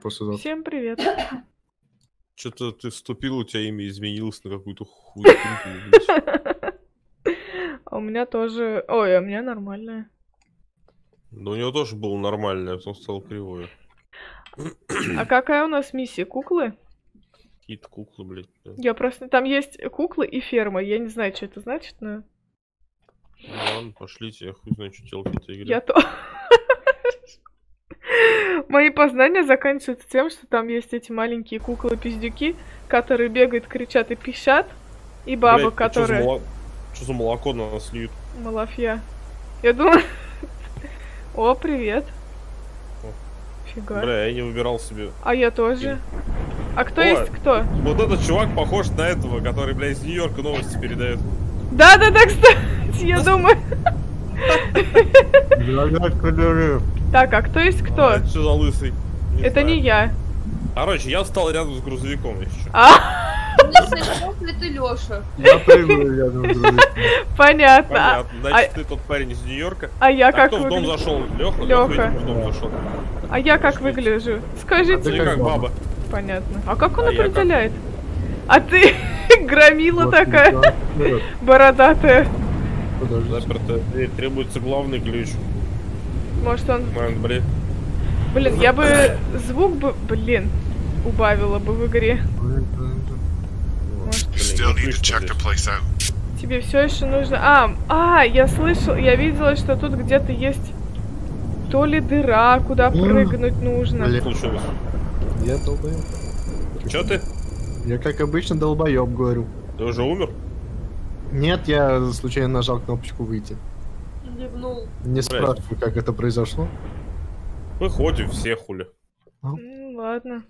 после завтра. Всем привет. Что-то ты вступил, у тебя имя изменилось на какую-то хуйню. А у меня тоже... Ой, а у меня нормальное. Да у него тоже было нормальное, а потом стало кривое. А какая у нас миссия? Куклы? Какие-то куклы, блядь. Да. Я просто... Там есть куклы и ферма. Я не знаю, что это значит, но... Ну ладно, пошлите, я хуй знаю, что делать в этой игре. Я то... Мои познания заканчиваются тем, что там есть эти маленькие куклы-пиздюки, которые бегают, кричат и пищат. И баба, Блядь, которая... Что за молоко на нас льют? Малафья. Я думаю... О, привет. Фига. Бля, я не выбирал себе. А я тоже. А кто есть кто? Вот этот чувак похож на этого, который, блядь, из Нью-Йорка новости передает. Да-да-да, кстати, я думаю. Так, а кто есть кто? Это что за лысый? Это знаю. не я. Короче, я встал рядом с грузовиком еще. Это Лёша. Я прыгаю рядом с другим. Понятно. Понятно. Значит, ты тот парень из Нью-Йорка. А я как кто в дом выгляжу? зашел? Леха? Лёха. В дом зашел. А я как выгляжу? Скажите. Ты как баба. Понятно. А как он А я определяет? А ты громила Вот, такая, да, вперед. бородатая. Подожди. Запертая дверь. Требуется главный ключ. Может он... Блин. Блин, я бы звук бы... Блин. Убавила бы в игре. Может, Still need to check the place out. тебе все еще нужно... Я слышал, я видела, что тут где-то есть то ли дыра, куда прыгнуть нужно. Блин. Случилось. Я долбоёб. Че ты? Я как обычно долбоёб говорю. Ты уже умер? Нет, я случайно нажал кнопочку выйти. Ливнул. Не спрашивай, как это произошло. Выходим все, хули. Ладно.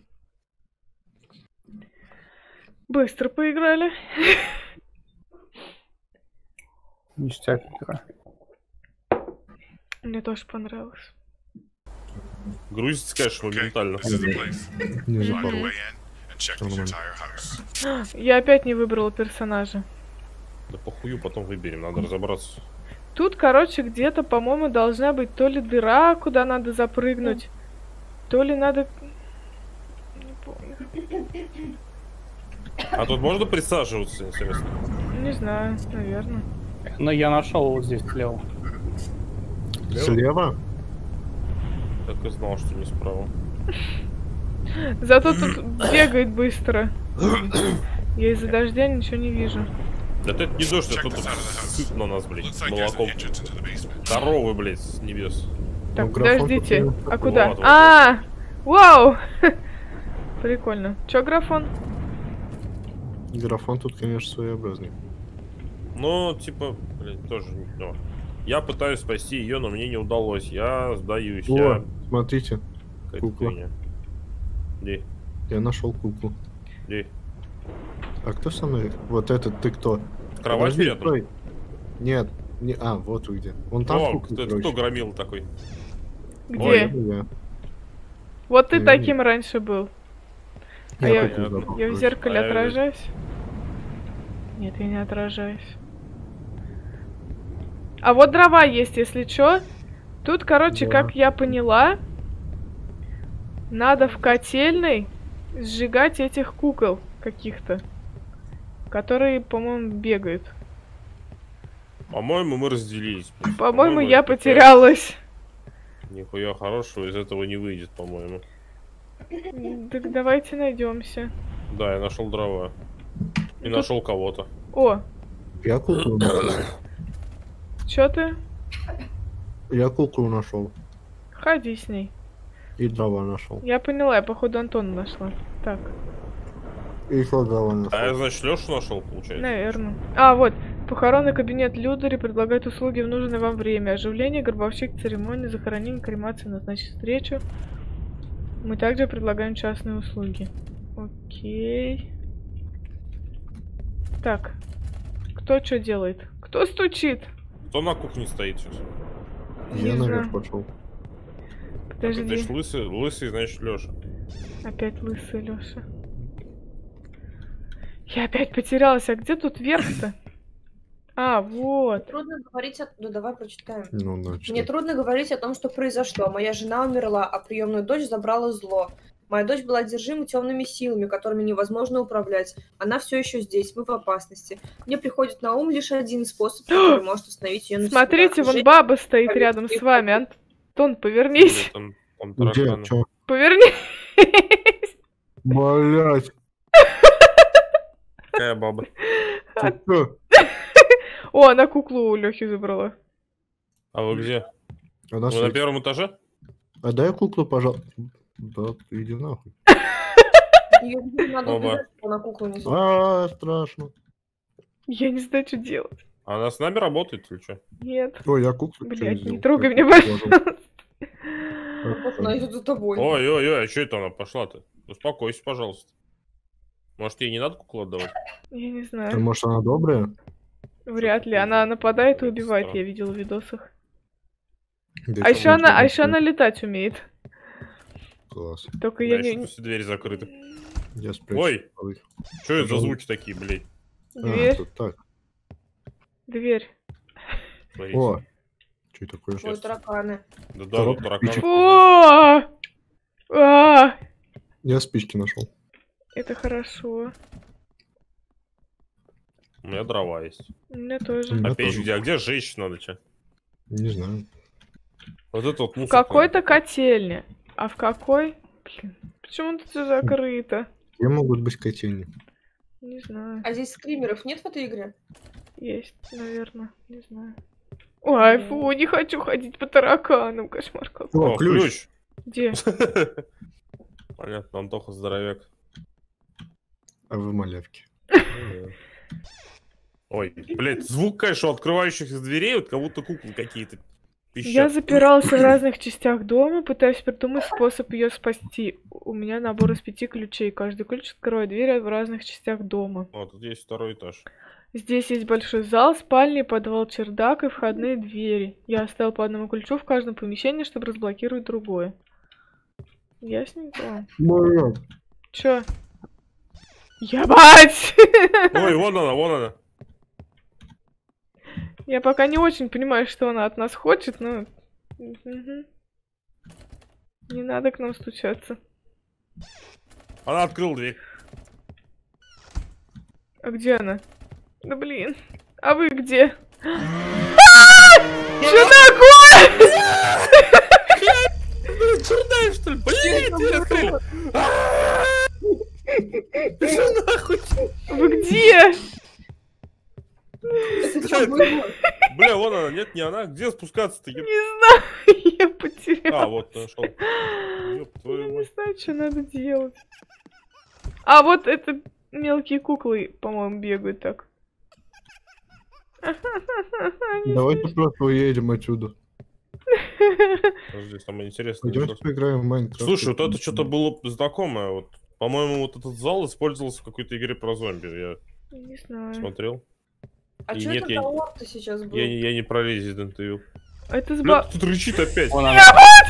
Быстро поиграли. Ништяк игра. Мне тоже понравилось. Грузится, конечно, моментально. This is the place. Не Find a запорол. way in and check the entire house. Я опять не выбрала персонажа. Да похую, потом выберем, надо разобраться. Тут, короче, где-то, по-моему, должна быть то ли дыра, куда надо запрыгнуть, то ли надо... Не помню. А тут можно присаживаться, интересно? Не знаю, наверное. Но я нашел вот здесь слева. Слева? Так и знал, что не справа. Зато тут бегает быстро. Я из-за дождя ничего не вижу. Да это не дождь, Check а тут this out of the house. сыт на нас, блядь, Looks like there's an молоком. entrance into the basement. Коровы, блядь, с небес. Так, Ну, графон подождите. тут А куда? Вот, вот, Вау! Прикольно. Чё, графон? Графон тут, конечно, своеобразный. Ну, типа, блядь, тоже не то. Я пытаюсь спасти ее, но мне не удалось. Я сдаюсь. О, смотрите, Какая-то кукла. хуйня. Где? я нашел куклу. Где? А кто со мной? Вот этот ты кто? Кровать Подожди, рядом? стой. Нет, не, вот вы где. Вон там О, кукла, кто короче. громил такой? Где? Ой, Это я. Вот ты Я таким раньше был. А я куклу забрал, в короче. зеркале А я- отражаюсь? Нет, я не отражаюсь. А вот дрова есть, если чё. Тут, короче, Да. как я поняла, надо в котельной сжигать этих кукол каких-то, которые, по-моему, бегают. По-моему, мы разделились. По-моему, я это потерялась. Нихуя хорошего из этого не выйдет, по-моему. Так давайте найдемся. Да, я нашел дрова. И нашел кого-то. О, Я куклу нашел. чё ты? Я куклу нашел. Ходи с ней. И дрова нашел. Я поняла, я походу Антона нашла. Так, И еще дрова А я, нашел. значит, Лешу нашел, получается. наверное. А, вот. Похоронный кабинет Людари предлагает услуги в нужное вам время. Оживление, гробовщик, церемонии, захоронение, кремация, назначить встречу. Мы также предлагаем частные услуги. Окей. Так. Кто что делает? Кто стучит? Кто на кухне стоит сейчас? Я Не наверх знаю. пошел. Подожди. Значит, лысый, значит, Леша. Опять лысый Лёша. Я опять потерялась. А где тут верх-то? А, вот. Трудно говорить о... Ну, давай прочитаем. Ну, значит. Мне трудно говорить о том, что произошло. Моя жена умерла, а приемную дочь забрала зло. Моя дочь была одержима темными силами, которыми невозможно управлять. Она все еще здесь, мы в опасности. Мне приходит на ум лишь один способ, который может остановить ее навсегда. Смотрите, вон баба стоит рядом с вами. Антон, повернись. Там Где? тараканы. Чё? Повернись. Блять. Какая баба? Ты чё? О, она куклу у Лёхи забрала. А вы где? Она Вы на стоит. первом этаже? А дай куклу, пожалуйста. Да, ты иди нахуй. Ее надо Оба. убежать, чтобы она куклу не забрала. Страшно. Я не знаю, что делать. Она с нами работает или что? Нет. Ой, я куклу. Блядь, чё не сделал? трогай Я меня, куклу пожалуйста. Вот она идет за тобой. Ой-ой-ой, а что это она пошла-то? Успокойся, пожалуйста. Может, ей не надо куклу отдавать? Я не А знаю. может, она добрая? Вряд ли. Она нападает и убивает, Странно. я видела в видосах. Да А чё, еще может, она, она летать умеет. Класс. Только Да, я еще не... все двери закрыты. Я спрячу. Ой, Ой. что это за Пожалуй. звуки такие, блядь? Дверь, тут так. дверь. Смотрите. О, что такое? Ой, тараканы. Да, Коробка тараканы. спичек. О! А! Я спички нашел. Это хорошо. У меня дрова есть. У меня тоже. М. А Я печь тоже. где? А где жечь надо, че? Не знаю. Вот это вот В мусор. какой-то котельне. А в какой? Блин, почему тут все закрыто? Где могут быть котельни? Не знаю. А здесь скримеров нет в этой игре? Есть, наверное. Не знаю. Ой, фу, не хочу ходить по тараканам. Кошмар какой. О, О, ключ. ключ. Где? Понятно, Антоха здоровяк. А вы малявки. Ой, блядь, звук, конечно, у открывающихся дверей, вот как будто куклы какие-то Я пищат. запирался в разных частях дома, пытаюсь придумать способ ее спасти. У меня набор из 5 ключей. Каждый ключ открывает двери в разных частях дома. О, тут есть второй этаж. Здесь есть большой зал, спальня, подвал, чердак и входные двери. Я оставил по одному ключу в каждом помещении, чтобы разблокировать другое. Ясненько. Блядь. Чё? Ебать! Ой, вон она, вон она. Я пока не очень понимаю, что она от нас хочет, но... Мгм. Не надо к нам стучаться. Она открыла дверь. А где она? Да блин. А вы где? Что такое? Черная, что ли? Блин, дверь открыли. Что нахуй? Вы где? Это что было? Бля, вон она, нет, не она. Где спускаться-то? Не знаю, я потеряла. А, вот, нашел. Ёб Я твою не мать. знаю, что надо делать. А вот это мелкие куклы, по-моему, бегают так. Не Давайте просто уедем отсюда. Подожди, самое интересное. Пойдемте поиграем в Майнкрафт. Слушай, вот это что-то было знакомое. Вот, по-моему, вот этот зал использовался в какой-то игре про зомби. Я Не знаю. смотрел. А И что нет, это я- за лорд-то сейчас был? Я не про Resident Evil. Это Бля, сба... тут рычит опять. Вон она.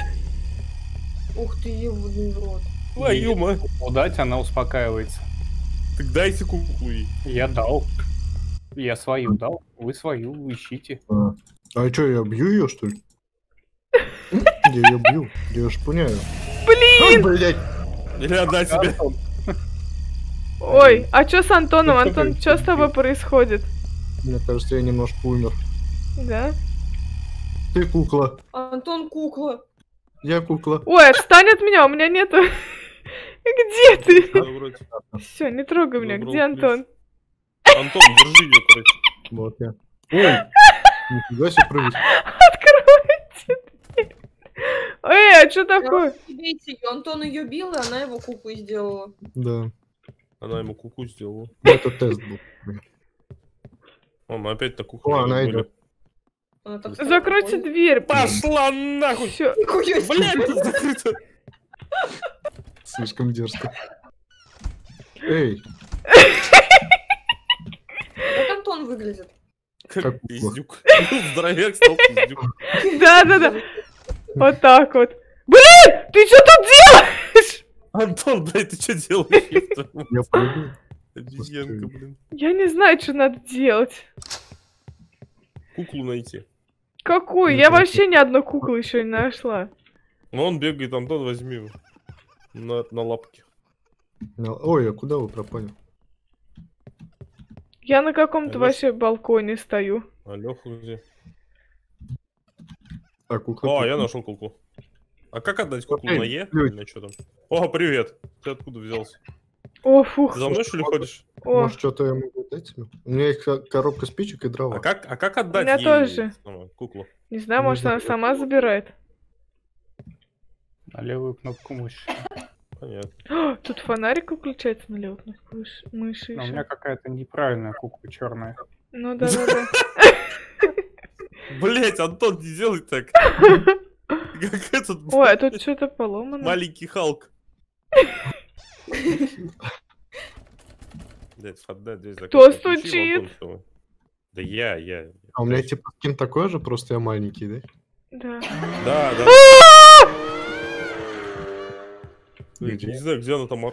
Ух ты, ебаный в рот. Твою мать. Удать, она успокаивается. Так дайте куклу ей. Я дал. Я свою дал. Вы свою ищите. А что, я бью ее, что ли? Я ее бью. Я ее шпуняю. Блин! Блять. Или отдать себе. Антон, Ой, а что с Антоном? Ну, что Антон, ты- что с тобой происходит? Мне кажется, я немножко умер. Да? Ты кукла. Антон кукла. Я кукла. Ой, отстань от меня, у меня нету... Где ты? Вроде. Все, не трогай меня. Забрал Где ключ. Антон? Антон, держи ее, короче. Вот я. Ой. Нифига себе прыгать. Откройте дверь. Эй, а что такое? Бейте ее. Антон ее бил, и она его куклой сделала. Да. Она ему куку сделала. Это тест был. О, мы опять на кухню. О, она были. идет. Она так Закройте ходит. дверь. Пошла нахуй! Все. Нихуя себе. Блядь, тут закрыто. Слишком дерзко. Эй, Как Антон выглядит? Как Как пиздюк. Здоровяк стал пиздюк. Да. Вот так вот. Блин, ты что тут делаешь? Антон, блядь, ты что делаешь? я прыгаю. Обезьянка, блин. Я не знаю, что надо делать. Куклу найти. Какую? Ну, Я это- вообще ни одной куклы еще не нашла. Вон бегает Антон, возьми его. На лапке. Ой, а куда вы пропали? Я на каком-то Алёш. вообще балконе стою. А Лёха где? А кукла? А, тут я нет. нашел куклу. А как отдать куклу Эй, на Е? люди. Или на что там? О, привет. Ты откуда взялся? О, фух. Ты за мной, что ли, ходишь? О, Может, что-то я могу дать тебе? У меня есть коробка спичек и дрова. А как отдать меня ей тоже. куклу? не знаю, Не может, она знаю, сама забирает. На левую кнопку мыши. Понятно. Тут фонарик включается на левую кнопку мыши. Но у ещё. меня какая-то неправильная кукла черная. Ну да. Блять, Антон, не делай так. Как этот Ой, а тут что-то поломано. маленький Халк. Блять, входная дверь Кто закрыта. Включи стучит? вагон, что вы. Да я. А у меня типа скин такой же, просто я маленький, да? Да. Да. Где? Не знаю, где она там.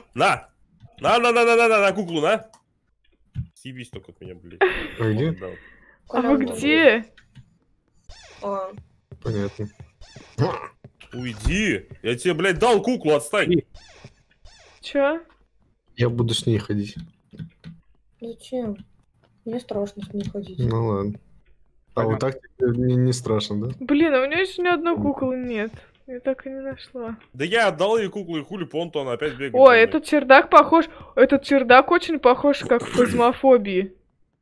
На куклу, на! Съебись только от меня, блядь. А где? Да. А вы где? А, Понятно. Уйди! Я тебе, блядь, дал куклу, отстань! Чё? Я буду с ней ходить. зачем? Мне страшно с ней ходить. Ну ладно. А вот так тебе не страшно, да? Блин, а у меня еще ни одной куклы нет. Я так и не нашла. Да я отдал ей куклу и хули понту, она опять бегает. Ой, этот чердак похож... Этот чердак очень похож, как в фазмофобии.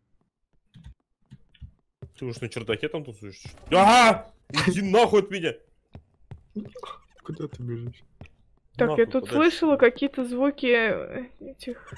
Ты уж на чердаке там тусуешь? Ага! Иди нахуй от меня! Куда ты бежишь? Так, Нахуй, я тут подальше. слышала какие-то звуки этих...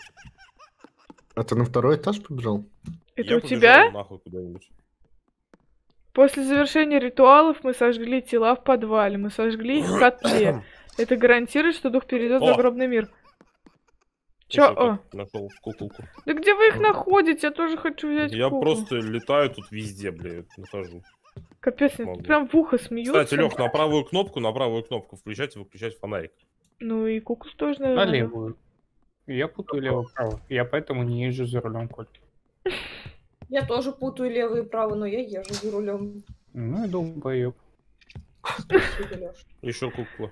А ты на второй этаж побежал? Это Я у побежал тебя? нахуй куда-нибудь. После завершения ритуалов мы сожгли тела в подвале. Мы сожгли их в котле. Это гарантирует, что дух перейдет в О! загробный мир. Чё? О, Нашел куколку. да где вы их находите? Я тоже хочу взять Я куклу. просто летаю тут везде, блядь, нахожу. Капец, мне могу. прям в ухо смеются. Кстати, Лех, на правую кнопку включать и выключать фонарик. Ну и куклу тоже, На наверное. левую. Я путаю лево-право. Я поэтому не езжу за рулем, Коль. Я тоже путаю лево и право, но я езжу за рулем. Ну и долбоёб. Спасибо, Лёш. Еще кукла.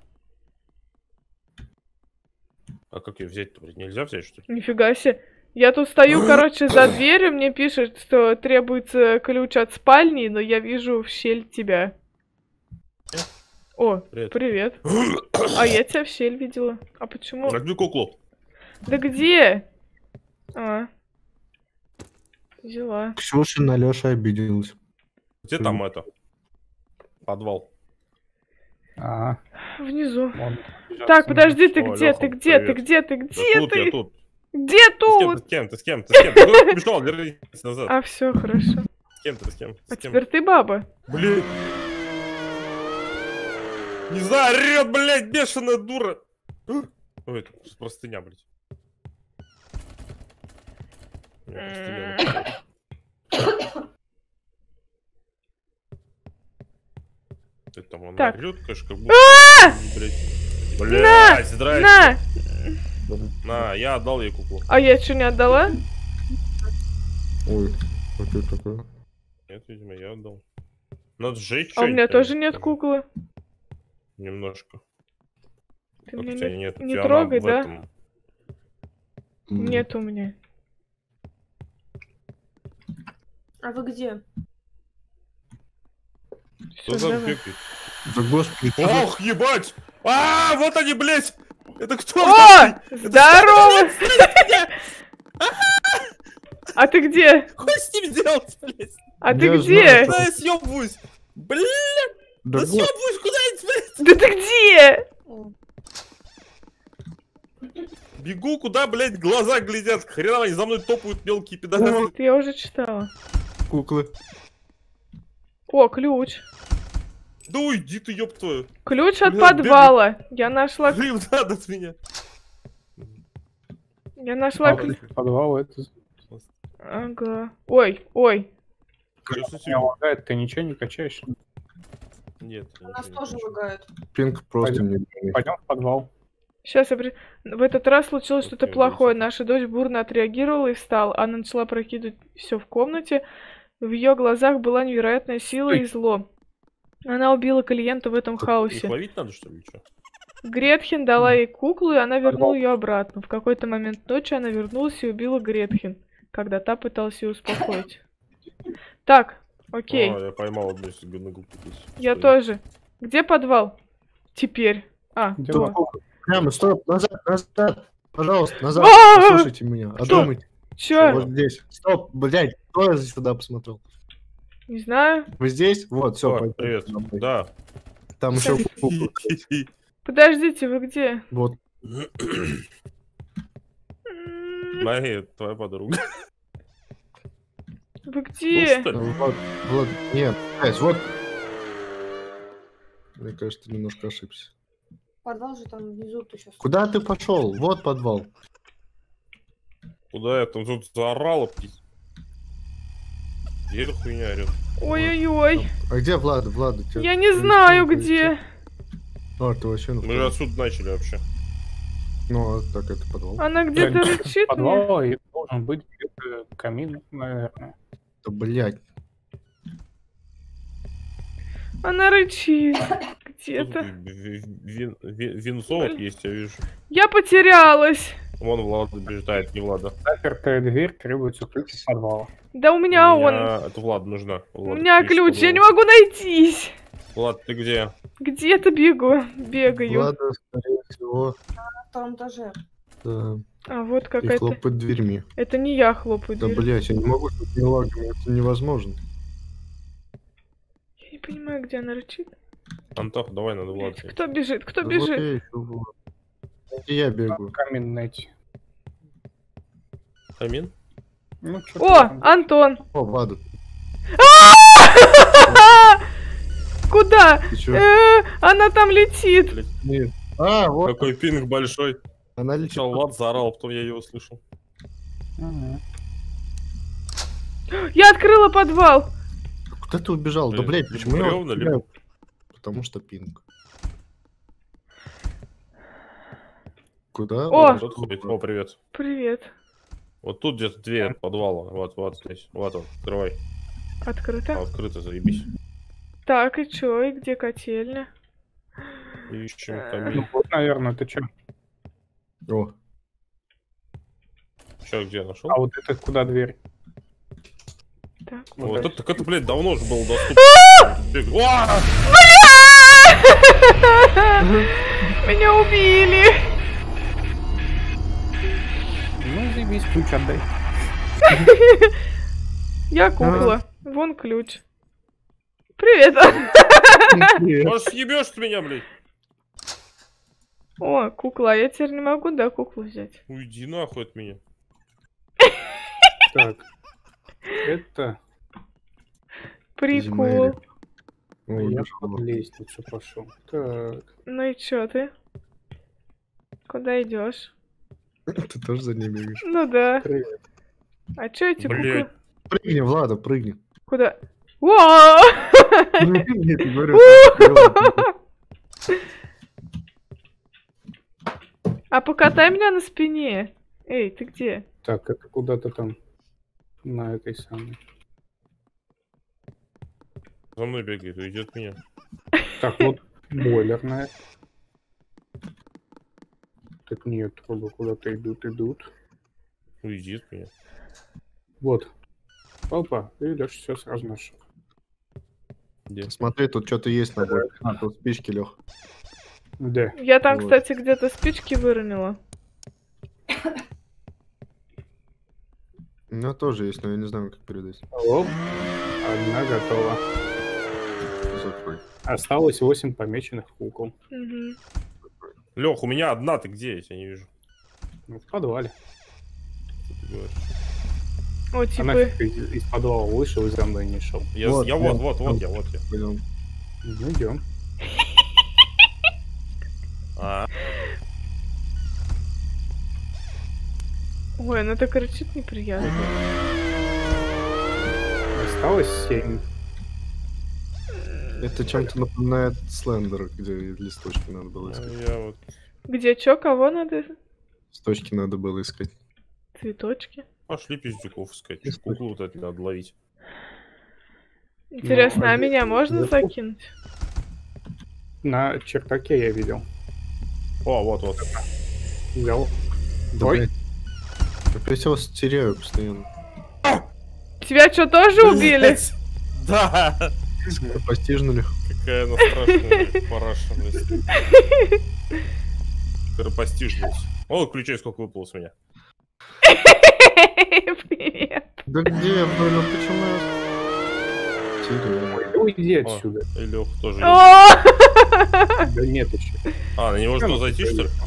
А как ее взять-то, блядь? Нельзя взять, что ли? Нифига себе. Я тут стою, короче, за дверью, мне пишет, что требуется ключ от спальни, но я вижу в щель тебя. О, Привет. привет. А я тебя в щель видела. А почему? А где куклу? Да где? А. Взяла. Ксюша на Лёше обиделась. Где там это? Подвал. Внизу. Вон, Так, подожди, ты О, где? Лёха, Ты где? Ты привет. где? Ты Да где? тут, я Ты тут. где Ты тут? с кем? Ты с кем? Ты куда побежал? Вернись назад. А, все, хорошо. С кем ты? С кем? А С кем? теперь ты баба. Блин. Не знаю, орёт, блядь, бешеная дура. Ой, это простыня, блядь. У меня простыня написала. Ты там она Так. орёт, конечно, как будто... Блядь. Блядь, здрасте. На! На, я отдал ей куклу. А я что, не отдала? Ой, что это такое? Нет, видимо, я отдал. Надо сжечь А у меня что-нибудь, тоже нет скажи. куклы. Немножко. Ты Как меня у тебя не, нет? У не тебя трогай, она в да? этом. Нет у меня. А вы где? Что Всё, за давай. бегает? Да господи, ты же- Ох, ебать! А, вот они, блядь! Это кто? О! Здорово! А ты где? Что с ним делать, блядь? А ты Я где? знаю, Куда я съебываюсь? Блядь, Да да гос- съебываюсь куда-нибудь, блядь! Да ты где? Бегу, куда, блядь, глаза глядят. Хреново они за мной топают мелкие пидорасы. Это я уже читала. куклы. О, ключ. Да уйди ты, ёб твою. Ключ от Бля, подвала. Я нашла... Грим надо от меня. Я нашла... Подвал это... Ага. Ой, ой. Меня лагает, ты ничего не качаешь? Нет. Нас ничего тоже не лагает. Пинг просто Пойдём. не... Пойдем в подвал. Сейчас в этот раз случилось что-то Окей, плохое. видите. Наша дочь бурно отреагировала и встала. Она начала прокидывать все в комнате. В ее глазах была невероятная сила и зло. Она убила клиента в этом Их хаосе. ловить надо, что ли, что? Гретхен дала ей куклу, и она вернула ее обратно. В какой-то момент ночи она вернулась и убила Гретхен, когда та пыталась ее успокоить. Так, окей. А, я поймал одну из губ. Я тоже. Где подвал? Теперь. А, Где то. Прямо, стоп, назад, пожалуйста, назад. А! Послушайте меня, отдумайте. Чё? Вот здесь. Стоп, блядь, кто сюда посмотрел? Не знаю. Вы здесь? Вот, все, О, привет. Да. Там еще кукла. Подождите, вы где? Вот. Моя, твоя подруга. Вы где? Ну, что ли? Влад, нет, блядь, вот. Мне кажется, ты немножко ошибся. Подвал же там внизу, ты сейчас. Куда ты пошел? Вот подвал. Куда я там тут заорала, птица? Где эта хуйня орёт? Ой-ой-ой. А где Влада? Влада, тебя- Я не знаю, где. А, ты вообще Мы же отсюда начали вообще. Ну, а так это подвал. Она где-то рычит мне. Подвал и должен быть где-то камин, наверное. Да, блядь. Она рычит. Тут Где-то. винцо вот есть, я вижу. Я потерялась. Вон Влада бежит, не Влада. Запертая дверь требуется ключ из подвала. Да у меня он. Это Влада нужна. У меня ключ, я не могу найтись. Влад, ты где? Где-то бегаю. Влада, скорее всего, На втором этаже. да, А вот и какая-то. хлопает дверьми. Это не я хлопаю Да, дверь. блядь, я не могу с этими лагами, это невозможно. Я не понимаю, где она рычит. Антох, давай надо Влад. Кто бежит? Кто Да вот бежит? я ищу Влада. Где я бегаю? Камин найти. Камин? Ну, чё О, там? Антон! О, Влада, Куда? ты чё? Она там летит. Нет. А, вот, Какой пинг большой. она летит. Сначала Влад заорал, потом я его услышал. Мгм. Я открыла подвал. Куда ты убежал? Да, Блин, блядь, либо почему я бревна, стреляю? Потому что пинг. Куда? О! Кто-то ходит. О, привет. Привет. Вот тут где-то дверь подвала. Вот здесь. Вот он, открывай. Открыто. Открыто, заебись. Так, и чё? И где котельня? Ищем Ну, камин. вот, наверное, ты чё? О, Че, где нашел? А вот это куда дверь? Так. Вот это, так это, блядь, давно же было доступно. О! Меня убили. Ну, заебись, ключ отдай. Я кукла. Вон ключ. Привет. Может, съебешь ты меня, блядь? О, кукла. Я теперь не могу, да, куклу взять. Уйди нахуй от меня. Так. Это... Прикол. Измаили. О, Я убежал. под лестницу пошел. Так. Ну и чё ты? Куда идешь? Ты тоже за ней бегаешь? Ну да. Привет. А чё эти Блядь. куклы? Прыгни, Влада, прыгни. Куда? О! Ну, не прыгни, я тебе говорю. А покатай меня на спине. Эй, ты где? Так, это куда-то там на этой самой. За мной бегает, уйди от меня. Так, вот бойлерная. Так нет, трубы куда-то идут. Уйди от меня. Вот. Опа, видишь, все сразу нашел. Где? Смотри, тут что-то есть на бок. А, тут спички, Лех. Где? Я там, Вот. кстати, где-то спички выронила. У меня тоже есть, но я не знаю, как передать. Оп, одна готова. Закрой. Осталось 8 помеченных кукол. Мгм. Лех, у меня одна, ты где? Я тебя не вижу. Ну, в подвале. Что ты говоришь? О, А типа... нафиг ты из подвала вышел и за мной не шел. Я Вот, вот, я- вот я. Пойдем. Ну, идем. А, Ой, она так рычит неприятно. Осталось 7. Это чем-то напоминает Слендер, где листочки надо было искать. я вот. Где чё, кого надо? Листочки надо было искать. Цветочки. Пошли пиздюков искать. Куклу вот эту надо ловить. Интересно, а а меня здесь можно наверху? закинуть? На чердаке я видел. О, вот. Взял. Да, Ой. блядь. Опять я вас теряю постоянно. Тебя что, тоже убили? Блядь. Да. Постижнули. Какая она страшная параша, блядь. Скоропостижность. О, ключей сколько выпало с меня. Привет. Да где я, блин, почему я теряю? Да уйди О, отсюда. и Лёх тоже. О! Да нет еще. А, на него можно зайти, что ли?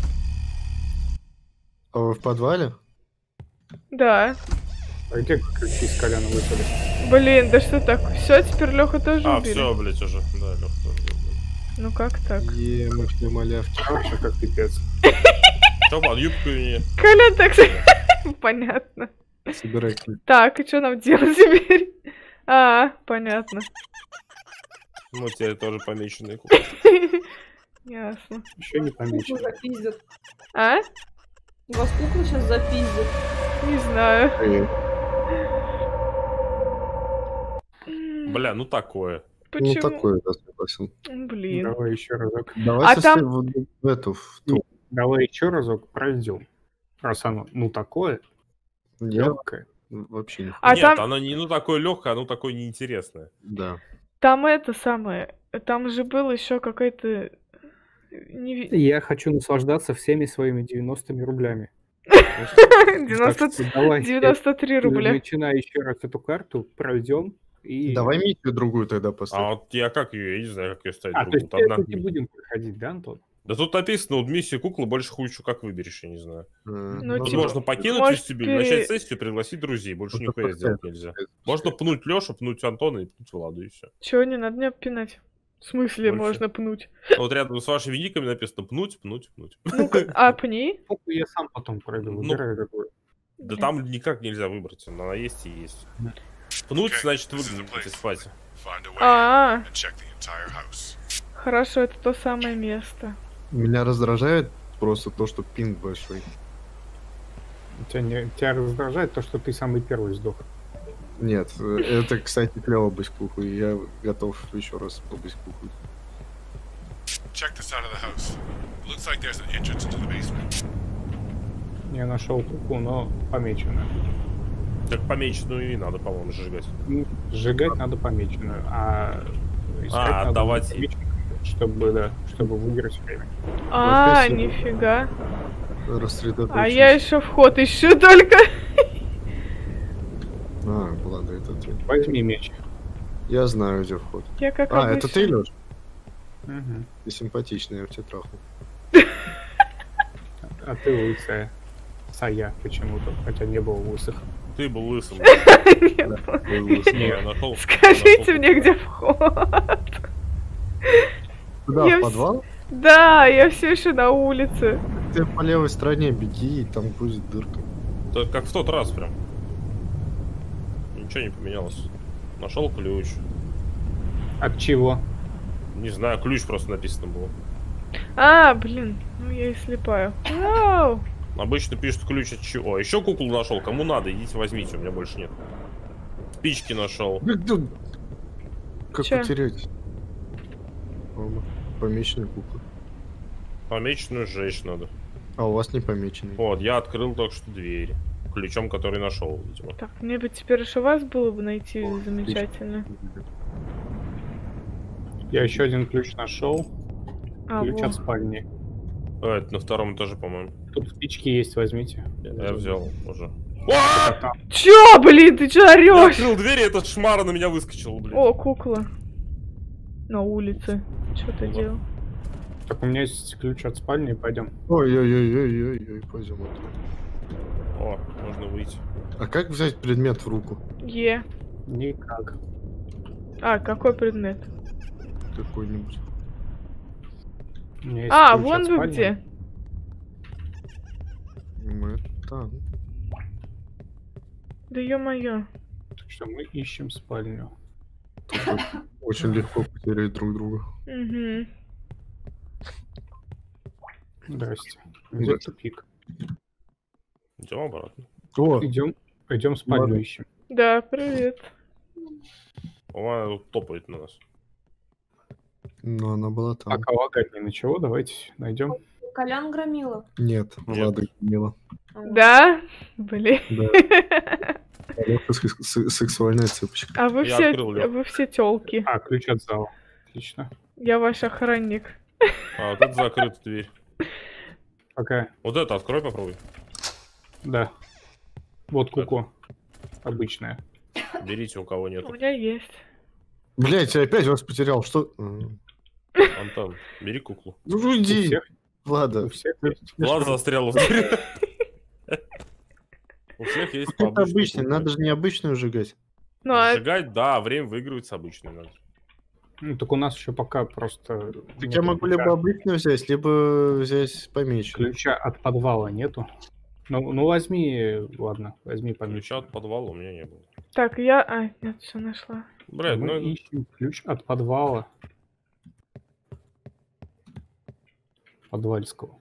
А вы в подвале? Да. А где ключи с Коляна выпали? Блин, да что так? Все, теперь Леха тоже А, убили. все, блядь, уже. Да, Лёх тоже. Ну как так? Мощные малявки. Короче, как пипец. Что, под юбкой мне? Коля так... Понятно. Собирай ключ. Так, и что нам делать теперь? А, понятно. Ну, тебе тоже помеченные куклы. Ясно. Еще не Куклы помечено. запиздят. А? Вас куклы сейчас запиздят. Не знаю. Привет. Бля, ну такое. Почему? Ну такое, да, согласен. Блин. Давай еще разок. Давай А там- в эту, в ту. Давай еще разок пройдем. Раз оно, ну такое, Я легкое. вообще не А Нет, там- оно не ну такое легкое, оно такое неинтересное. Да. Там это самое. Там же был еще какой-то... не- Я хочу наслаждаться всеми своими 90 рублями. 90... Так что давай, 93 рубля. начинай еще раз эту карту, пройдем. И... Давай миссию другую тогда А поставим. вот я как ее, я не знаю, как ее ставить. А, то другую. есть Тут одна это не ми- будем проходить, да, Антон? Да тут написано, вот миссия куклы больше хуйчу как выберешь, я не знаю. Ну, Тут типа, можно покинуть может, вестибюль, пере- начать сессию, пригласить друзей. Больше Вот нихуя такой сделать сайт. нельзя. Можно пнуть Лешу, пнуть Антона и пнуть Владу, и все. Чего, не надо меня пинать? В смысле Больше. можно пнуть? Вот рядом с вашими никами написано пнуть. Ну-ка, а пни? Фото я сам потом пройду, Ну, выбираю какой. Да там никак нельзя выбрать, она есть и есть. Пнуть, значит, выгнать из спать. Find a way А, and check the entire house. хорошо, это то самое место. Меня раздражает просто то, что пинг большой. Тебя раздражает то, что ты самый первый сдох. Нет, это, кстати, клево быть куклой. Я готов еще раз побыть куклой. Check this side of the house. It looks like there's an entrance into the basement. Я нашел куклу, но помеченную. Так помеченную и надо, по-моему, сжигать. Ну, сжигать надо помеченную, а искать надо отдавать ей. помеченную, чтобы выиграть время. А, Спасибо. нифига. Рассредоточились. А я еще вход ищу только. А, ладно, это ты. Возьми меч. Я знаю, где вход. Я как А, обычно. это ты, Лёш? Мгм. Ты симпатичный, я в тебя трахну. А ты лысая. Сая почему-то, хотя не было лысых. Ты был лысым. Нет. Ой, лысый. Не, я нашел. Скажите мне, где вход. Куда, Я в вс- подвал? Да, я все еще на улице. Ты по левой стороне беги, и там будет дырка. Это как в тот раз прям. Ничего не поменялось. Нашел ключ. От чего? Не знаю, ключ просто написано было. А, блин, ну я и слепаю. Вау. Обычно пишут ключ от чего. Еще куклу нашел. Кому надо, идите возьмите, у меня больше нет. Спички нашел. Как Чё? потерять? Помеченные куклы. Помеченную сжечь надо. А у вас не помеченные. Вот, я открыл только что дверь. Ключом, который нашел, видимо. Так, мне бы теперь еще вас было бы найти замечательно. Я еще один ключ нашел. А, Ключ во. от спальни. А, это на втором этаже, по-моему. Тут спички есть, возьмите. Я взял уже. А там Чё, блин, ты чё Я орёшь? открыл дверь, и этот шмара на меня выскочил, блин. О, кукла. На улице. Что ты делал? Так, у меня есть ключ от спальни, пойдем. Ой-ой-ой-ой-ой-ой, пойдем оттуда. О, можно выйти. А как взять предмет в руку? Е. Никак. А, какой предмет? Какой-нибудь. У меня есть А, ключ вон от вы спальни. где. Мы там. Да ё-моё. Так что мы ищем спальню. Очень легко потерять друг друга. Угу. Здрасте. Да. Где тупик? Идем обратно. О, Идем спальню Ладно. ищем. Да, привет. Она тут топает на нас. ну она была А там. лагать ни на чего, давайте найдем. Колян громила? Нет, Нет. Влада громила. Да? Блин. Да. Лёха сексуальная цыпочка. А вы Я все, открыл, Лёх. вы все тёлки. А, ключ от зала. Отлично. Я ваш охранник. А, вот это закрыта дверь. Пока. Вот это открой, попробуй. Да. Вот куклу. Обычная. Берите, у кого У нету. меня есть. Блять, я опять вас потерял. Что? Антон, бери куклу. Ну У уйди, всех, Влада. у всех есть. Влад застрял в двери. У всех есть по Это обычной обычный, кукле. надо же не обычную сжигать. Ну, а Сжигать, да, время выигрывать с обычной надо. Ну, так у нас еще пока просто... Так нету я могу ключа. либо обычную взять, либо взять поменьше. Ключа от подвала нету. Ну возьми, ладно, возьми поменьше. Ключа от подвала у меня не было. так, я... А, нет, все нашла. Блядь, Мы ну ищем ключ от подвала. Подвальского.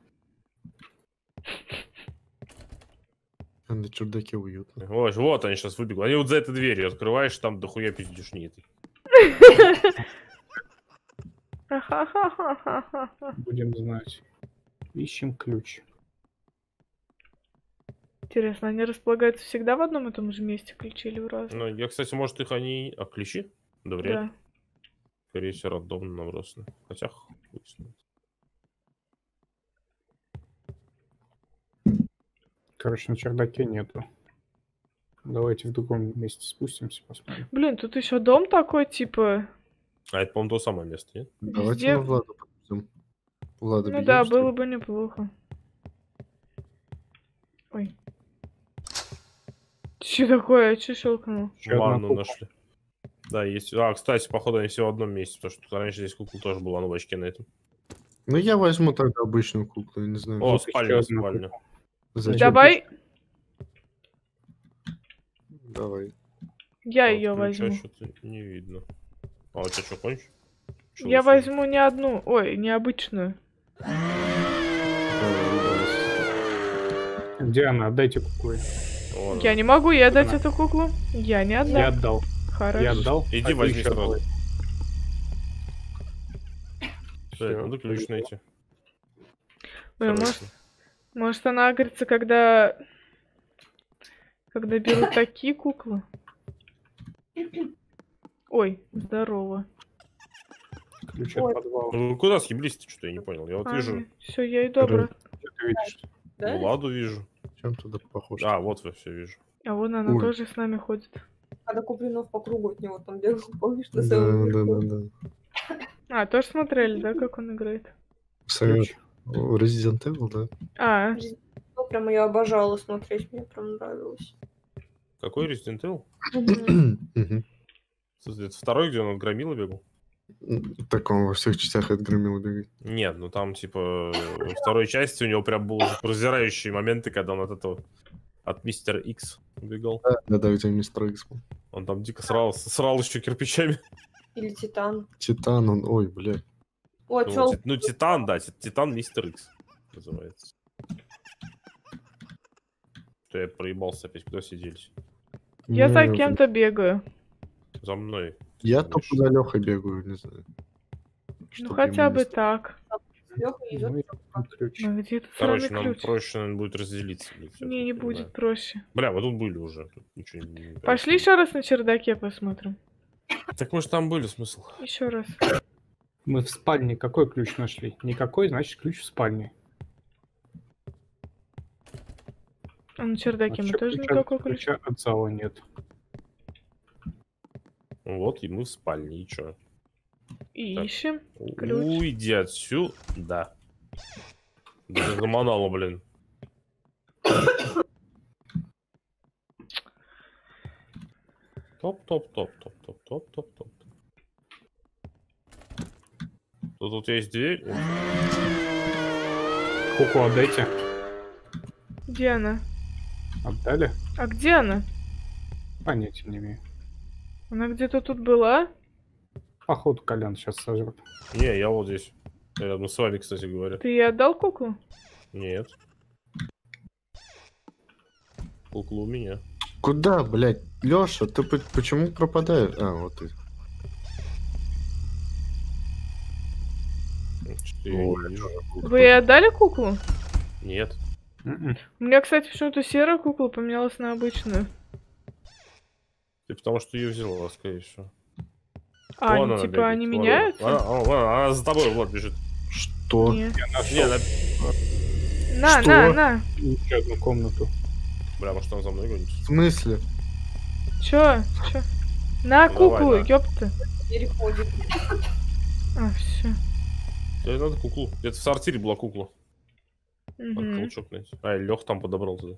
На чердаке уютно. вот они сейчас выбегут. Они вот за этой дверью открываешь, там дохуя пиздюшни этой. Ха-ха-ха-ха-ха-ха. Будем знать. Ищем ключ. Интересно, они располагаются всегда в одном и том же месте, ключи или в разных? Ну, я, кстати, может их они... А ключи? Да вряд ли. Да. Скорее всего, рандомно набросаны. Хотя, хуй с ним. Короче, на чердаке нету. Давайте в другом месте спустимся, посмотрим. Блин, тут еще дом такой, типа... А это, по-моему, то самое место, нет? Давайте Везде- мы Владу подождем. Влада, Ну бегём, да, что ли? было бы неплохо. Ой. Че такое? Че щелкнул? Ещё одна Ванну кукла. нашли. Да, есть. А, кстати, походу, они все в одном месте, потому что тут раньше здесь кукла тоже была на бачке на этом. Ну я возьму тогда обычную куклу, я не знаю. О, Вот ещё спальня, одна спальня. Зачем? Давай Давай. я А, ее ключа возьму. что-то не видно. А у тебя что, кончишь? Чё Я вы всё- возьму не одну, ой, необычную. Где она? Отдайте куклу. Ладно. Я не могу ей отдать Она. эту куклу. Я не Я отдам. отдал. Хорошо. Я отдал. Иди А ты возьми ещё сразу. отдавай. Да, Всё, надо ключ повезло. найти. Ой, может, Срочно. может она агрится, когда берут такие куклы? Ой, здорово. Ключ Ой. от подвала. Ну вы куда съеблись-то, что-то я не понял. Я вот вижу Все, я иду обратно. Что ты видишь? Да? Владу вижу. Чем туда похож? А, вот вы все вижу. А вон она Ой. тоже с нами ходит. Когда Куплинов по кругу от него там бегал, помнишь, на Да, самом да, верху? да, да. А, тоже смотрели, да, как он играет? Совет. Resident Evil, да? А, Ну, прямо я обожала смотреть, мне прям нравилось. Какой Resident Evil? Мгм. Это второй, где он от Громила бегал? Так он во всех частях от Громила бегает. Нет, ну там, типа, во второй части у него прям были раздирающие моменты, когда он от этого, от Мистера Икс убегал. Да, где мистер Икс был. Он там дико срал еще кирпичами. Или Титан. Титан, он, ой, блядь. О, Ну, чел, ну, Титан, да, Титан Мистер Икс называется. Что я проебался опять, куда сиделись? я за Ну, кем-то бегаю. За мной. Я Конечно. только за Лехой бегаю, не знаю. Ну Чтоб хотя ему бы не так. Лёха идёт. Ну и там ключ. Ну где тут Короче, сраный нам ключ? проще, наверное, будет разделиться. блядь, я Не, не так будет понимаю. проще. Бля, мы тут были уже. Тут ничего не Пошли еще раз на чердаке посмотрим. Так мы же там были, смысл. Еще раз. Мы в спальне какой ключ нашли? Никакой, значит ключ в спальне. А на чердаке мы Вообще тоже ключа- никакой ключ. ключа от зала нет. Вот, и мы в спальне, и чё? И Так. ищем. Ключ. Уйди отсюда. Да заманало, блин. Топ. Тут есть дверь. Куклу отдайте. Где она? Отдали? А где она? Понятия не имею. Она где-то тут была? Походу, Колян сейчас сожрет. Не, я вот здесь. Рядом с вами, кстати говоря. Ты ей отдал куклу? Нет. Кукла у меня. Куда, блядь? Леша, ты почему пропадаешь? А, вот ты. Я Ой, не вижу. Вы ей отдали куклу? Нет. Мгм. У меня, кстати, почему-то серая кукла поменялась на обычную. Ты потому что ее взяла, скорее всего. А, Вон они, она типа, бегает, они вон меняются? она за тобой, Влад, бежит. Что? Не. Не, она... На, Что? на. Еще одну комнату. Бля, может она за мной гонится? В смысле? Чё? На Ну, куклу, давай, да. ёпта. Переходит. А, все. Тебе надо куклу. Где-то в сортире была кукла. Надо толчок найти. А, Лех там подобрал туда.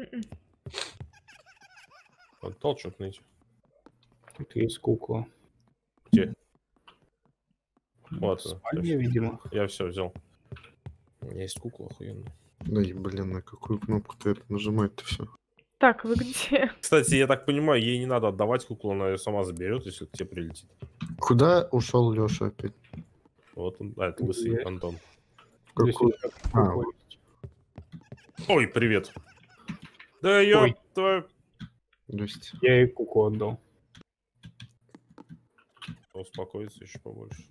Надо толчок найти. Тут есть кукла. Где? В Вот она. спальне, видимо. Я все взял. У меня есть кукла охуенная. Да и, блин, на какую кнопку ты это нажимать-то все? Так, вы где? Кстати, я так понимаю, ей не надо отдавать куклу, она ее сама заберет, если к тебе прилетит. Куда ушел Леша опять? Вот он. А, это лысый Есть. Антон. Здесь Какой? еще одна А, кукла есть. Ой, привет. Да Ой. ёб твою... Здрасте. Я ей куклу отдал. Успокоиться еще побольше.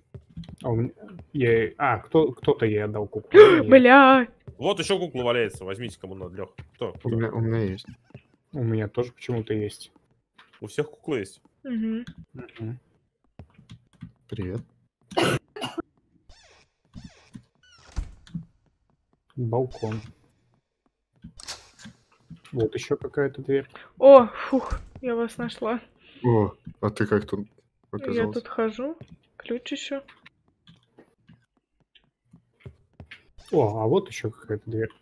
Кто-то ей отдал куклу. Я. Бля. Вот еще кукла валяется, возьмите кому надо, Лех. Кто? У меня есть. У меня тоже почему-то есть. У всех куклы есть. Мгм. Мгм. Привет. Балкон. Вот еще какая-то дверь. О, фух, я вас нашла. О, а ты как тут Я оказался? тут хожу. Ключ еще. О, а вот еще какая-то дверь.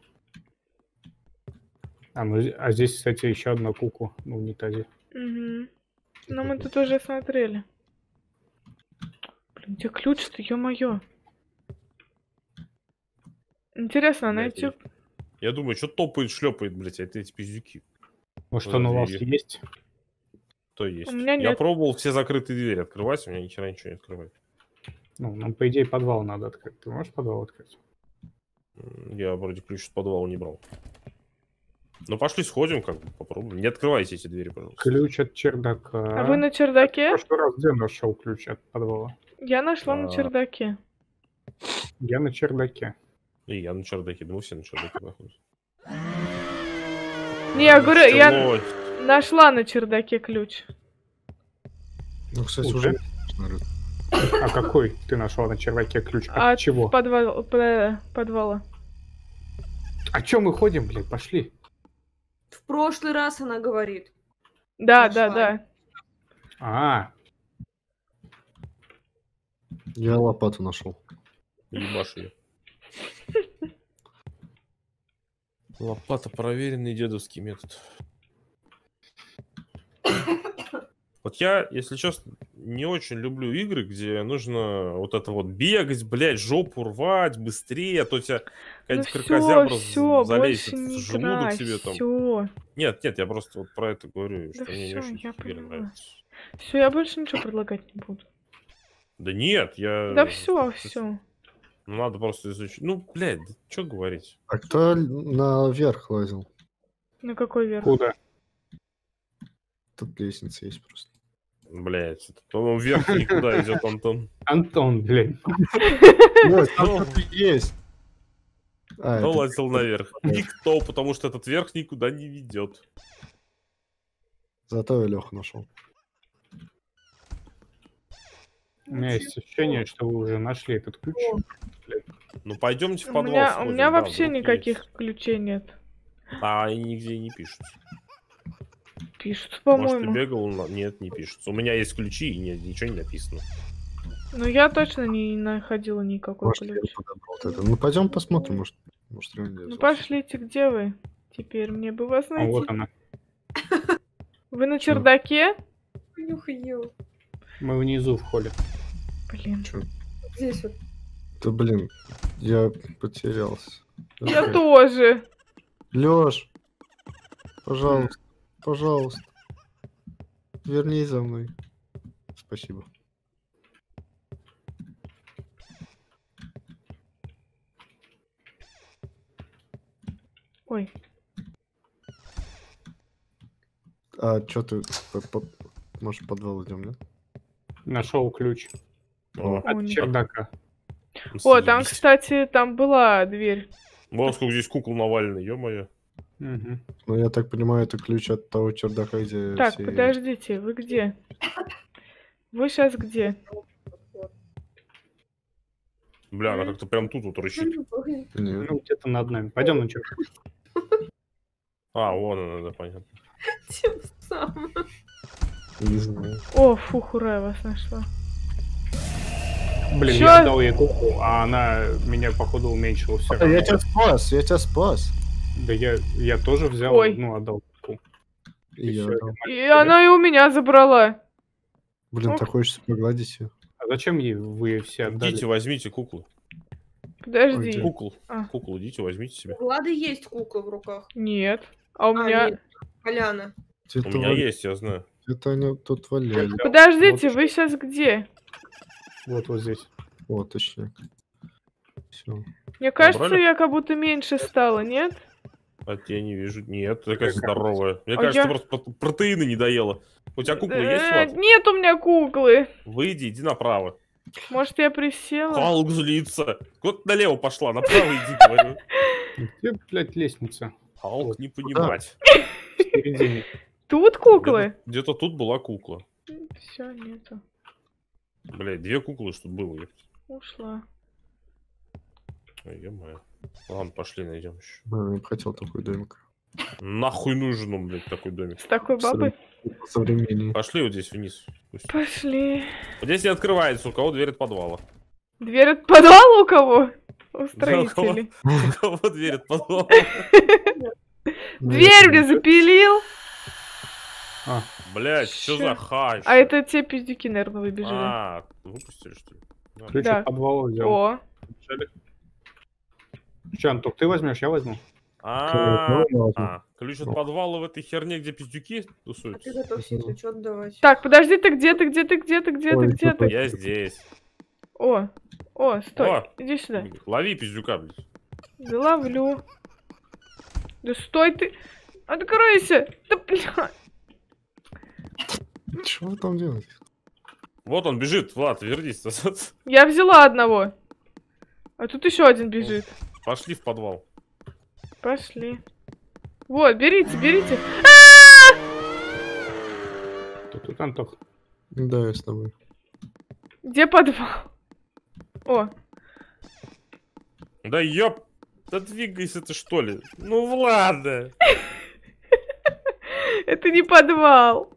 А здесь, кстати, еще одна кукла на унитазе. Угу. Но мы тут уже смотрели. Блин, где ключ-то, ё-моё? Интересно, Блядь, найти... Я думаю, что топает, шлепает, блядь, а это эти пиздюки. Может, За он у вас дверью. есть? Кто есть? У меня Я нет. пробовал все закрытые двери открывать, у меня ни хера ничего не открывает. Ну, нам, по идее, подвал надо открыть. Ты можешь подвал открыть? Я вроде ключ с подвала не брал. Ну пошли сходим, как бы попробуем. Не открывайте эти двери, пожалуйста. Ключ от чердака. А вы на В чердаке? прошлый раз где нашел ключ от подвала? Я нашла на А. чердаке. Я на чердаке. И я на чердаке, да мы все на чердаке находимся. Не, я говорю, я Ой, нашла на чердаке ключ. Ну, кстати, Уже? уже... наверное. А какой ты нашла на чердаке ключ? От От чего? подвала. А чё мы ходим, блядь? Пошли. В прошлый раз она говорит. Да, Нашла. да, да. А, Я лопату нашел. ебашь ее. Лопата — проверенный дедовский метод. Вот я, если честно, не очень люблю игры, где нужно вот это вот бегать, блядь, жопу рвать быстрее, а то тебя Ну какая-то кракозябра все, залезет больше в не желудок играй, тебе там. все. Нет, я просто вот про это говорю, Да что мне не всё, очень я такие игры поняла. нравятся. Все, я больше ничего предлагать не буду. Да нет, я... Да все. Ну, надо просто изучить. Ну, блядь, да что говорить? А кто наверх лазил? На какой верх? куда? Тут лестница есть просто. Блядь, это, по-моему, вверх никуда идет Антон. Антон, блядь. Ой, там что-то есть. А, Кто это- лазил наверх? Никто, потому что этот верх никуда не ведет. Зато я Леху нашел. У меня есть ощущение, что вы уже нашли этот ключ. Ну, пойдемте в У подвал меня сходим, да, вообще вдруг никаких есть. ключей нет. А они нигде и не пишут. Пишут, Может, ты по-моему. бегал? Нет, не пишется. У меня есть ключи, и ничего не написано. Но я точно не находила никакой Может, я ключ. подобрал вот это. Ну, пойдем посмотрим, может реально Ну есть. пошлите, где вы? Теперь мне бы вас А найти. вот она. Вы на Чё? чердаке? Нюхаю. Мы внизу в холле. Блин. Здесь вот. Да блин, я потерялся. Я тоже. Лёш, пожалуйста, пожалуйста, вернись за мной. Спасибо. Ой. А чё ты, может, в подвал идем, да? Нашел ключ. О, О, От нет. чердака. О, там, кстати, там была дверь. Вот сколько здесь кукол навалено, ё-моё. Мгм. Ну, я так понимаю, это ключ от того чердака, где Так, все- подождите, вы где? Вы сейчас где? Бля, она как-то прям тут вот рычит. Нет. Ну, где-то над нами. Пойдем на чердак. А, вон она, да, понятно. Тем самым. Не знаю. О, фух, ура, я вас нашла. Блин, Чё? я отдал ей куклу, а она меня, походу, уменьшила все равно. Я тебя спас, я тебя спас. Да я тоже взял, Ой. ну, отдал куклу. И я всё, дал. И она и у меня забрала. Блин, Ох. так хочется погладить ее. А зачем ей вы все отдали? Идите, возьмите куклу. Подожди. Окей. Куклу. А. Куклу, идите, возьмите себе. У Влады есть кукла в руках. Нет. А у меня... нет, Коляна. У меня есть, я знаю. Где-то они тут валяли. Подождите, Вот вы сейчас где? Вот здесь. О, точно. Все. Мне кажется, Набрали? я как будто меньше стала, нет? А я не вижу. Нет, ты такая здоровая. Мне А кажется, я- ты просто протеины не доела. У тебя кукла есть, Влад? Нет у меня куклы. Выйди, иди направо. Может, я присела? Халк злится. Куда ты налево пошла? Направо иди, говорю. Где, блядь, лестница? Халк не понимать. В середине. Тут куклы? Где-то тут была кукла. Все, нету. Блядь, 2 куклы, что было. ёпт. Ушла. Ой, ё-моё. Ладно, пошли, найдем еще. Я не хотел такой домик. Нахуй нужен он, блядь, такой домик. С такой бабой? Современнее. Пошли вот здесь вниз. Пусть. Пошли. Вот здесь не открывается, у кого дверь от подвала. Дверь от подвала у кого? У строителей. У кого дверь от подвала? Дверь мне запилил. Блядь, что за хай? А это те пиздюки, наверное, выбежали. А, выпустили, что ли? Да. Ключ Да. от подвала взял. О, Че, Антох, ты возьмешь, я возьму. Ключ от подвала в этой херне, где пиздюки А ты тусуются. готовься, если что, отдавать. так, подожди, ты где ты, где ты, где ты, где ты, Ой, где тут ты? Я здесь. О, стой, О. иди сюда. Лови пиздюка, блядь. Да ловлю. Да стой ты. Откройся. Да бля. Что вы там делаете? Вот он бежит, Влад, вернись назад. Я взяла одного. А тут еще один бежит. Пошли в подвал. Пошли. Вот, берите, берите. Тут Антох. Да, я с тобой. Где подвал? О, Да ёп, да двигайся ты что ли? Ну Влада. это не подвал.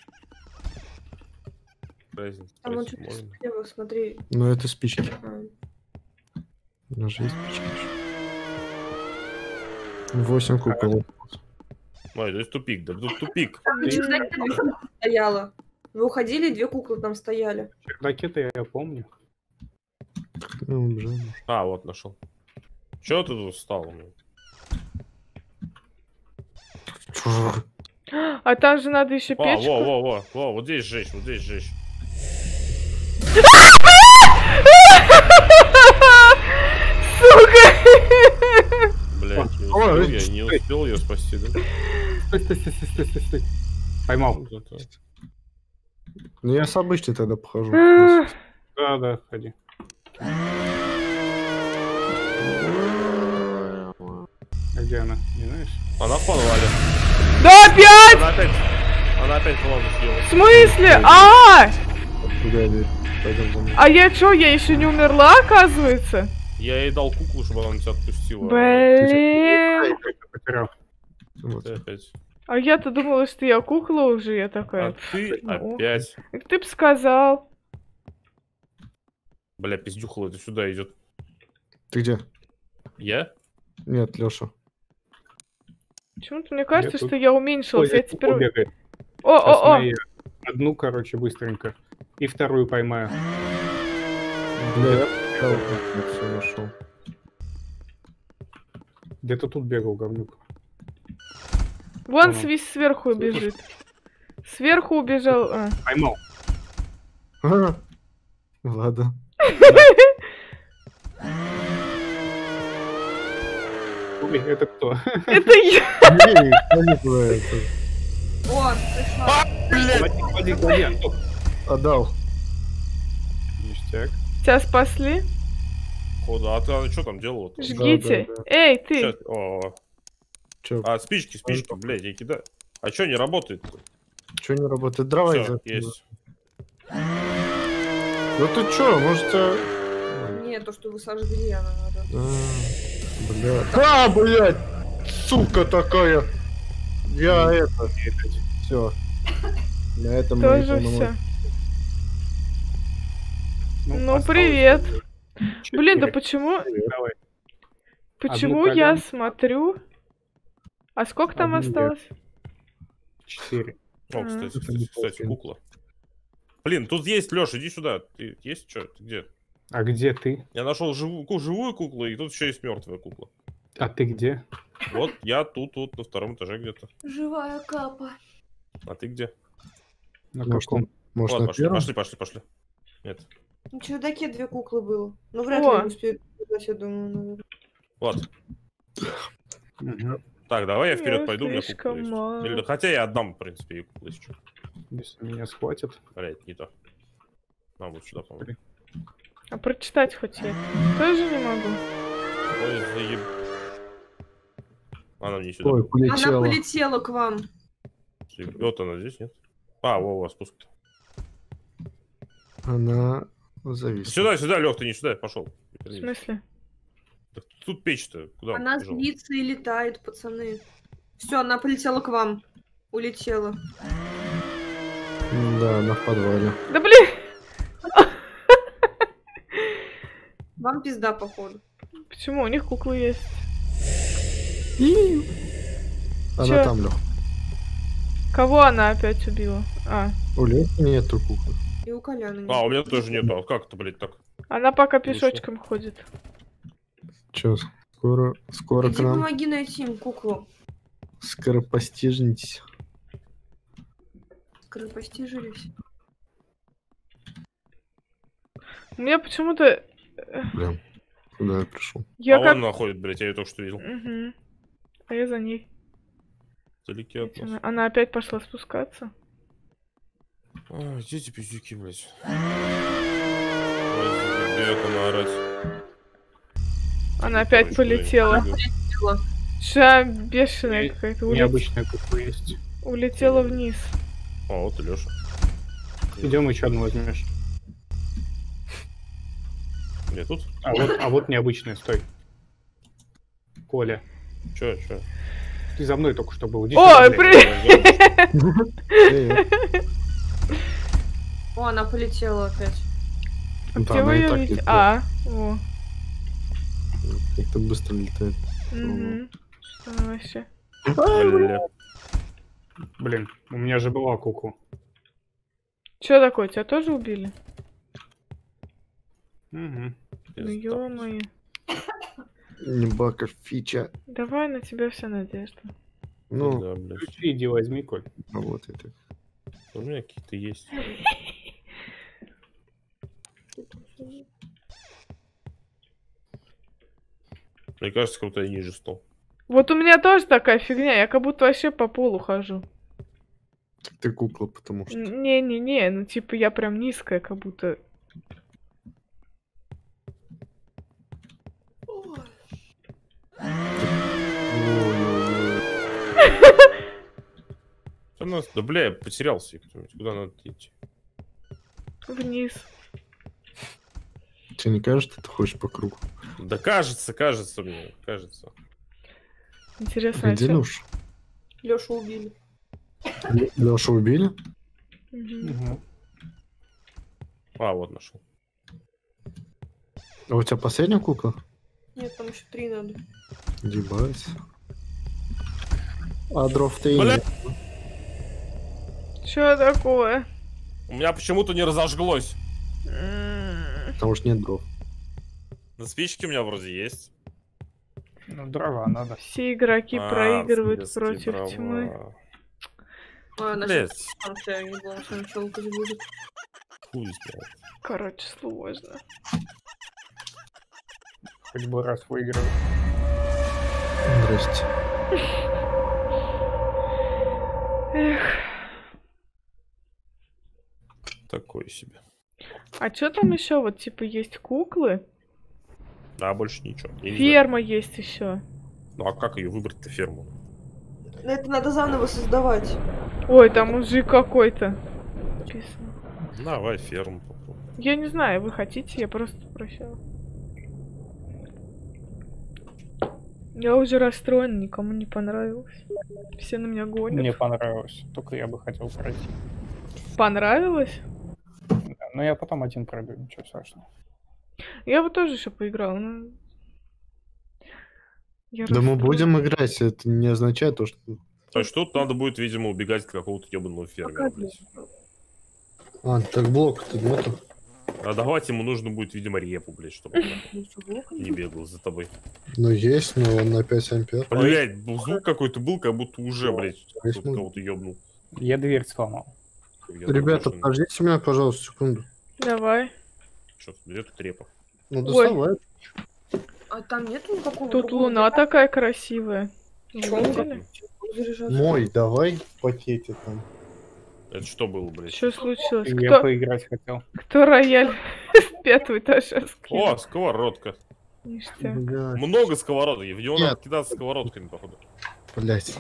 Разница, Там вот спросить что-то можно? слева, смотри. Ну, это спички. А, У нас же есть спички. 8 кукол. Ой, здесь тупик, да тут тупик. Там на чердаке 2 куклы стояло. Вы уходили, и 2 куклы там стояли. Чердаки-то я помню. Ну, убежал. А, вот нашел. Чё ты тут встал? А там же надо еще Во, печку. во, вот здесь жечь, вот здесь жечь. Сука! Блять, не Ой, успел я, не успел ее спасти, да? Стой. Поймал. Вот это. Ну, я с обычной тогда похожу. Да, ходи. А где она? Не знаешь? Она в подвале. Да опять? Она опять Владу съела. В смысле? А! Куда дверь? Пойдем за мной. А я чё, я еще не умерла, оказывается? Я ей дал куклу, чтобы она тебя отпустила. Блин. Потерял. Вот. Ты опять. А я-то думала, что я кукла уже, я А такая. ты Ну. опять. Так ты б сказал. Бля, пиздюхала, это сюда идет. Ты где? Я? Нет, Леша. Почему-то мне кажется, Я тут. что я уменьшилась. Я теперь... Бегает. Сейчас О! на одну, короче, быстренько. И вторую поймаю. Бля, я все нашел. Где-то тут бегал говнюк. Вон Понял. сверху бежит. Сверху убежал. А. Поймал. Ладно. Ой, это кто? Это я. Не туда это. О, пришла. Клади, Антох. Отдал. Ништяк. Тебя спасли? походу. А ты что там делал? Жгите. да. Эй, ты! Сейчас. О. Чё, А, спички, блядь, я кидаю. А что не работает? чё не работает? Дрова Все, из-за- есть. Ну ты чё, может... Нет, то, что вы сожгли, она надо. Блядь. А, блядь! Сука такая! Я это... Все. На этом мои Тоже полномочия. все. Ну, осталось привет. Блин, да 4. почему? Давай. Почему Одну я коленку. смотрю? А сколько там Одну осталось? 4. О, кстати, кукла. Блин, тут есть, Лёш, иди сюда. Ты есть что? Ты где? А где ты? Я нашел живую куклу, и тут еще есть мертвая кукла. А ты где? Вот я тут, на втором этаже где-то. Живая капа. А ты где? На Может, каком? Может, Ладно, на первом? пошли. Нет. На чердаке 2 куклы было. Ну, вряд О! ли успею бежать, я думаю, наверное. Ладно. Мгм. Так, давай я вперед Я пойду, у меня слишком кукла есть. мало. Или, хотя я отдам, в принципе, ей куклу, если что. Если меня схватят. Блять, не то. А, вот сюда, по-моему. А прочитать хоть я тоже не могу. Ой, заеб... Она мне сюда. Ой, Она полетела. полетела к вам. Вот она здесь, нет? А, во, спуск. Она зависла. Сюда, Лех, ты не сюда, пошел. В смысле? Тут печь-то, куда Она побежала? злится и летает, пацаны. Все, она полетела к вам. Улетела. Да, она в подвале. Да блин! Вам пизда, походу. Почему? У них куклы есть. Она Чё? там, Лёх. Кого она опять убила? А, У Лёхи нету куклы. И у Коляна нет. А, у меня тоже нету. А как это, блядь, так? она пока Вышла. пешочком ходит. Чё, скоро Иди к нам помоги найти им куклу. скоропостижнитесь. Скоропостижились. У меня почему-то... Блин, куда я пришел? Я а как... он находит, блядь, я ее только что видел. Мгм. А я за ней. Вдалеке от нас. Она опять пошла спускаться. А, где эти пиздюки, блядь? Ой, она орать. Она опять Короче, полетела. блядь, Ша бешеная какая-то. Необычная кукла есть. Улетела вниз. А, вот и Леша. Идем еще одну возьмешь. Где тут? А вот необычная, стой. Коля, Чё? ты за мной только что был. Иди Ой, сюда, блядь. привет! О, она полетела опять. А Да, где она вы и ее так видите? летает. А, о. Как-то быстро летает. Угу. Что она вообще? Бля. Блин, у меня же была кукла. Чё такое? Тебя тоже убили? Мгм. Ну ё-моё. Не бака фича. Давай на тебя вся надежда. Ну, Да, блядь. Ключи иди возьми, Коль. работает так. У меня какие-то есть. Мне кажется, круто я ниже стол. Вот у меня тоже такая фигня, я как будто вообще по полу хожу. Ты кукла, потому что... Не-не-не, ну типа я прям низкая, как будто. Ой-ой-ой. Что у нас? Да бля, я потерялся. Куда надо идти? Вниз. Тебе не кажется, ты ходишь по кругу? Да кажется мне, кажется. Интересно, а Где чё? Лёша? Лешу убили. Лёшу убили? Мгм. А, вот нашел. А у тебя последняя кукла? Нет, там еще 3 надо. Ебать. А дров-то и Бля! нет. Чё такое? У меня почему-то не разожглось. Потому что нет дров. На спичке у меня вроде есть. Ну, дрова надо. Все игроки А, проигрывают в смысле, против дрова. тьмы. А, наша Блять, там вся не было, что челка будет. хуй знает. Короче, сложно. Хоть бы раз выиграл. Здрасте. Эх. Такой себе. А чё там еще? Вот типа есть куклы. А больше ничего. Я не знаю. Ферма есть еще. Ну а как ее выбрать-то ферму? Это надо заново создавать. Ой, там мужик какой-то. Написано. Давай ферму попробуем. Я не знаю, вы хотите, я просто спросила. Я уже расстроена, никому не понравилось. Все на меня гонят. Мне понравилось. Только я бы хотел пройти. Понравилось? Да, но я потом один пройду, ничего страшного. Я бы тоже еще поиграла, но... Я Да мы расстроена. будем играть, это не означает то, что... То есть тут надо будет, видимо, убегать от какого-то ебаного фермера, блядь. А, так блока-то нету. А давать ему нужно будет, видимо, репу, блядь, чтобы он не бегал за тобой. Ну есть, но он на 5 ампер. Блядь, звук какой-то был, как будто уже, блядь, Есть кто-то кого-то ёбнул. Я дверь сломал. Ребята, подождите меня, пожалуйста, секунду. Давай. Что, где тут репа? Ну Ой. доставай. А там нету никакого Тут другого луна такая красивая. Вы Чё? видели? заряжаться? Мой, давай в пакете там. Это что было, блядь? Что случилось? Я поиграть хотел. Кто рояль с 5-го этажа скинул? О, сковородка. Ништяк. Блядь. Много сковородок, и в него Нет. надо кидаться сковородками, походу. Блять.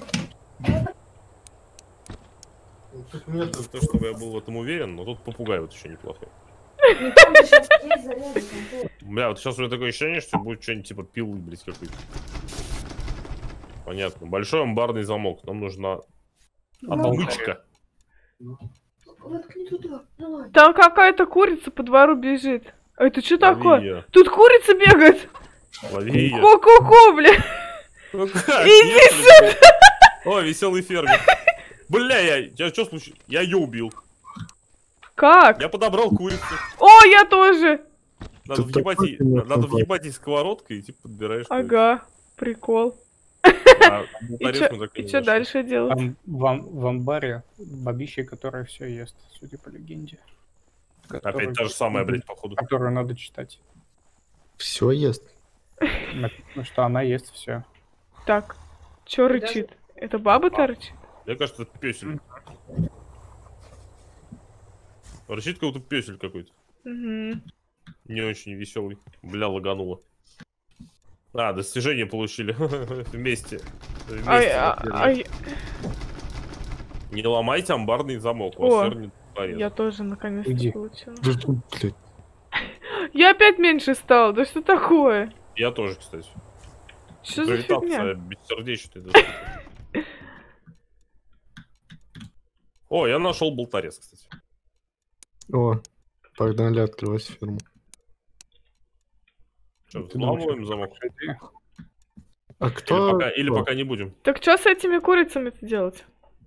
Не то, чтобы я был в этом уверен, но тут попугай вот еще неплохой. Ну, там же щас есть заряды, там тоже. Бля, вот сейчас у меня такое ощущение, что будет что-нибудь типа пилы, блядь, какой-то. Понятно. Большой амбарный замок. Нам нужна отмычка. Воткни туда. Ну ладно. Там какая-то курица по двору бежит. А это что Лови такое? её. Тут курица бегает. Лови ее. Ко-ко-ко, бля. Иди сюда! О, веселый фермер. Бля, я что случилось? Я ее убил. Как? Я подобрал курицу. О, я тоже. Надо Тут въебать такой ей, фермер надо попал. въебать ей сковородкой и типа подбираешь. курицу. Ага, прикол. А И тарелку чё, мы так и и не чё нашли. дальше делать? Там в амбаре бабище, которая все ест, судя по легенде. Опять та же самая, блядь, походу. Которую надо читать. Все ест. Написано, что она ест все. Так, чё Даже- рычит? Это баба-то рычит? Мне кажется, это песель. Рычит как будто песель какой-то. Угу. Не очень веселый. Бля, лагануло. А, достижение получили. Вместе. Ай, Не ломайте амбарный замок. У О, вас фермер порезан. я тоже наконец-то Иди. получила. Да тут, блядь. Я опять меньше стал, да что такое? Я тоже, кстати. Что за Гравитация фигня? бессердечная. даже. О, я нашел болторез, кстати. О, погнали открывать ферму. Что, Ты думаешь, взламываем это замок? хорошая идея? А кто? Или пока не будем. Так что с этими курицами-то делать?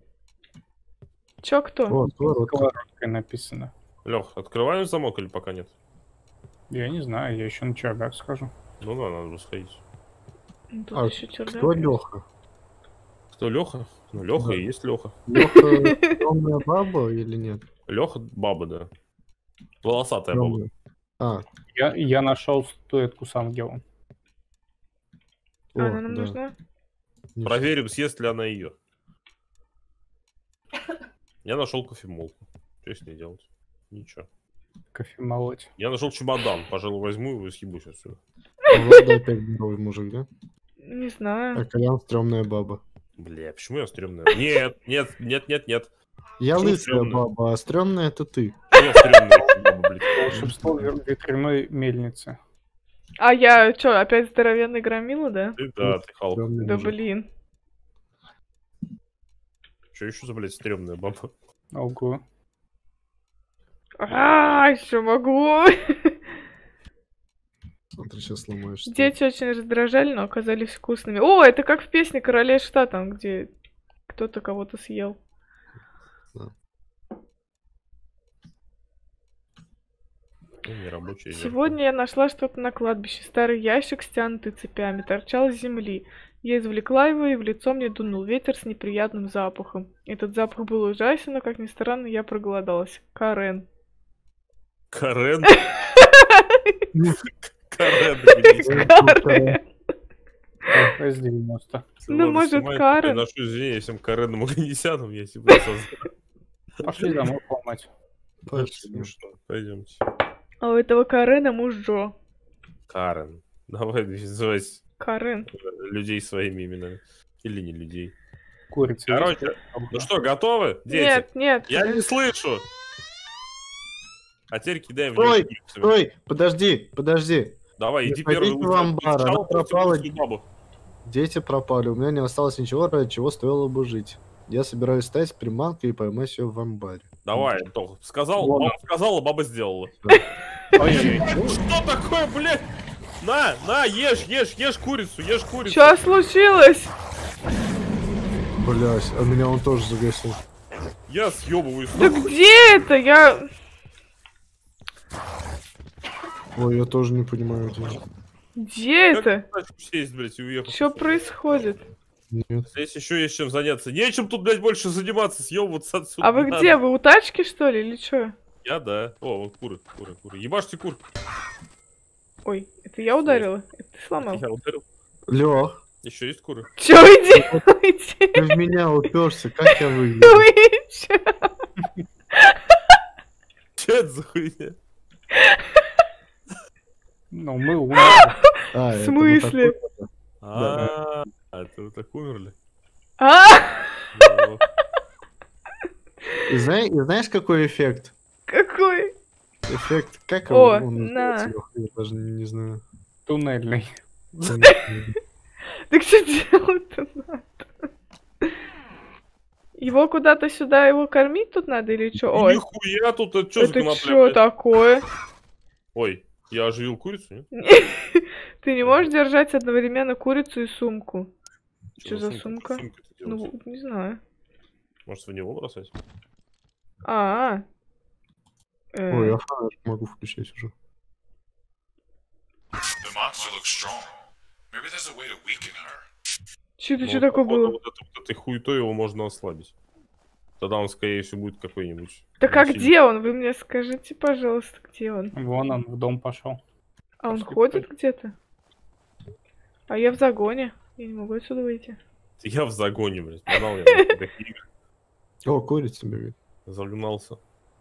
Чё кто? О, сковородка. Сковородкой написано. Лех, открываем замок или пока нет? Я не знаю, я еще на чердак схожу. Ну да, надо сходить. Ну, Тут А еще чердак. кто Леха? Кто Леха? Ну, Леха Да. и есть Леха. Леха темная баба или нет? Леха баба, да. Волосатая баба. Тёмная. А, Я нашел статуэтку с ангелом. о, А, она нам да. нужна? Ништяк. Проверим, съест ли она ее. Я нашел кофемолку. Что с ней делать? Ничего. Кофе молоть. Я нашел чемодан. Пожалуй, возьму его и съебусь отсюда. Влада опять здоровый мужик, да? Не знаю. А Колян стрёмная баба. Бля, почему я стрёмная? Нет, нет, нет, нет, нет. Я Почему лысая стрёмная? баба, а стрёмная это ты. Я стрёмная баба, блядь. Волшебство ветряной мельницы. А я чё, опять здоровенный громила, да? Ты, да, ты Халк. Стрёмный Да мужик. блин. Что еще за, блядь, стрёмная баба? Ого. Еще могу. Смотри, сейчас сломаешь. Дети очень раздражали, но оказались вкусными. О, это как в песне Королей Шта, там, где кто-то кого-то съел. Ну, не рабочая Сегодня я нашла что-то на кладбище. Старый ящик, стянутый цепями, торчал с земли. Я извлекла его, и в лицо мне дунул ветер с неприятным запахом. Этот запах был ужасен, но, как ни странно, я проголодалась. Карен. Карен? Карен, блядь. Карен. С 90. Ну, может, Карен? Приношу извинения всем Каренным Аганесянам, я себе создал. Пошли замок ломать. Пошли. Ну что, пойдемте. А у этого Карена муж Джо. Карен. Давай называть Карен. людей своими именами. Или не людей. Курица. Короче, есть? ну что, готовы? Дети? Нет, нет. Я не слышу. А теперь кидай в Стой, неё чипсами. стой, подожди. Давай, Не иди первый. ходите в амбар, она Сначала пропала. просто бабу. Дети пропали, у меня не осталось ничего, ради чего стоило бы жить. Я собираюсь стать приманкой и поймать ее в амбаре. Давай, Антох. Сказал, Ладно. мама сказала, баба сделала. Ой-ой-ой. Что такое, блядь? На, ешь курицу, ешь курицу. Что случилось? Блять, а меня он тоже загасил. Я съебываюсь. Да где это? Я... Ой, я тоже не понимаю, где. Где это? Как сесть, блядь, и уехать? Что происходит? Нет. Здесь еще есть чем заняться. Нечем тут, блядь, больше заниматься, съебываться отсюда. А вы надо. где? Вы у тачки, что ли, или что? Я, да. О, вот куры. Ебашьте кур. Ой, это я ударила? Это ты сломал? Я ударил. Лёх, Еще есть куры. Чё вы делаете? ты в меня уперся, как я выгляжу? Вы чё? Че это за хуйня? Ну, мы умерли. А, В это смысле? вот такой. Это вы так умерли? А, Ну, И знаешь, какой эффект? какой? Эффект, как О, он на. называется, Лёх? Я даже не знаю. Туннельный. Так что делать-то надо? Его куда-то сюда, его кормить тут надо или что? Ой, Нихуя тут, это что за это конопля, что блядь? такое? Ой, я оживил курицу, нет? Ты не можешь держать одновременно курицу и сумку. Чё за Какую сумка? сумку-то делать? Ну, не знаю. Может, в него бросать? А, Ой, я фонарик могу включать уже. The monster looks strong. Maybe there's a way to weaken her. Что Ну, такое походу, было? Вот этой хуетой его можно ослабить. Тогда он, скорее всего, будет какой-нибудь... Так а сильный. где он? Вы мне скажите, пожалуйста, где он? Вон он в дом пошел. А он Пошли, ходит где-то? А я в загоне. Я не могу отсюда выйти. Я в загоне, блядь. Подал я на такие игры. О, курица бегает. Загнался.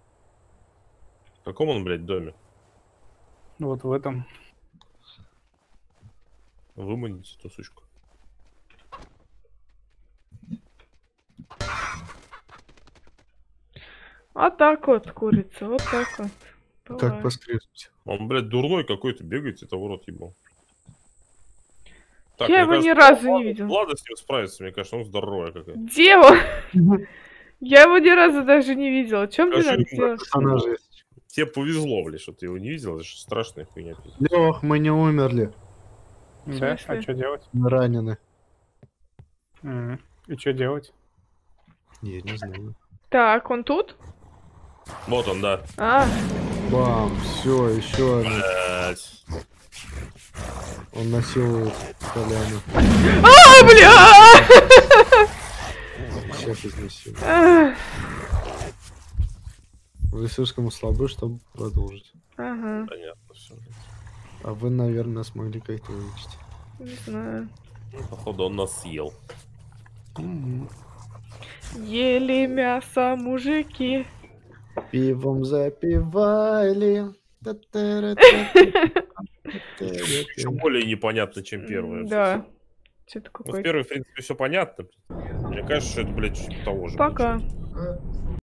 В каком он, блядь, доме? Вот в этом. Выманите эту сучку. Вот так вот, курица, вот так вот. Как Бывает. воскреснуть? Он, блядь, дурной какой-то, бегает, это в рот ебал. Так, Я мне его ни кажется, разу не видел. Влада с ним справится, мне кажется, он здоровая какая. Где он? Я его ни разу даже не видела. Чем мне Скажи надо ему, делать? Персонажи есть. Тебе повезло, блядь, что ты его не видел, это же страшная хуйня. Лёх, мы не умерли. Да? смысле? А что делать? Мы ранены. И что делать? Я не знаю. Так, он тут? Вот он, да. А, Бам, все, еще один. Блядь. Он насилует Коляну. бля! Всех изнасилует. Ах, Вы слишком слабы, чтобы продолжить. Ага, Понятно все. А вы, наверное, смогли как-то вылечить. не знаю. Походу, он нас съел. Ели мясо мужики. Пивом запивали. Еще более непонятно, чем первое. Да. Что-то Ну, в какой-то. первой, в принципе, все понятно. Мне кажется, что это, блядь, чуть того же. Пока. А,